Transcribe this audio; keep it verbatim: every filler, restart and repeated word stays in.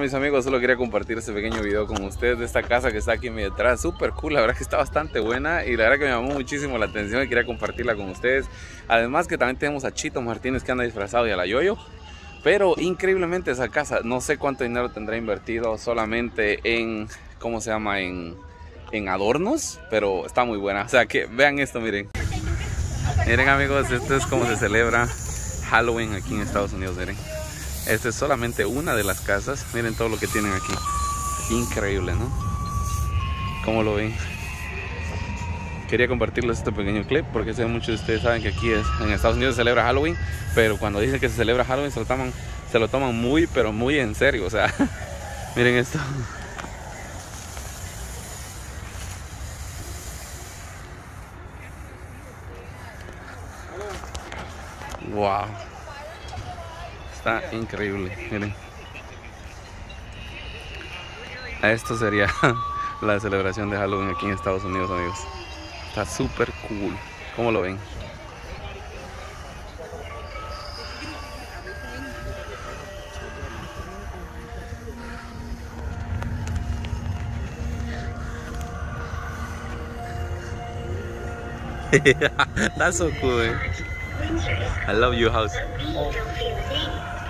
mis amigos, solo quería compartir este pequeño video con ustedes de esta casa que está aquí detrás, súper cool, la verdad que está bastante buena y la verdad que me llamó muchísimo la atención y quería compartirla con ustedes. Además que también tenemos a Chito Martínez que anda disfrazado y a la Yoyo. Pero increíblemente esa casa, no sé cuánto dinero tendrá invertido solamente en, ¿cómo se llama? En, en adornos, pero está muy buena. O sea que vean esto, miren. Miren amigos, esto es como se celebra Halloween aquí en Estados Unidos, miren. Esta es solamente una de las casas, miren todo lo que tienen aquí. Increíble, ¿no? ¿Cómo lo ven? Quería compartirles este pequeño clip porque sé muchos de ustedes saben que aquí es, en Estados Unidos se celebra Halloween, pero cuando dicen que se celebra Halloween se lo toman, se lo toman muy, pero muy en serio. O sea, miren esto. Wow. Está increíble, miren. Esto sería la celebración de Halloween aquí en Estados Unidos, amigos. Está súper cool. ¿Cómo lo ven? That's so cool, eh? I love your house.